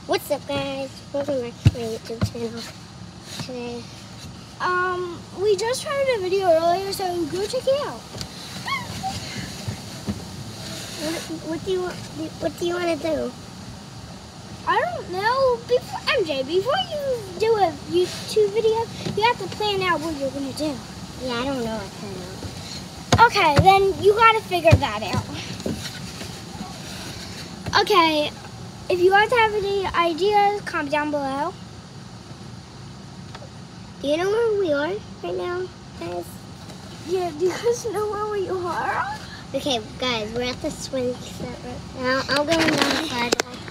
What's up, guys? Welcome back to my YouTube channel. Today, we just started a video earlier, so go check it out. what do you want to do? I don't know. MJ, before you do a YouTube video, you have to plan out what you're gonna do. Yeah, I don't know what to do. Okay, then you gotta figure that out. Okay, if you guys have any ideas, comment down below. Do you know where we are right now, guys? Yeah, do you guys know where we are? Okay, guys, we're at the swing set right now. I'll go on the sidewalk.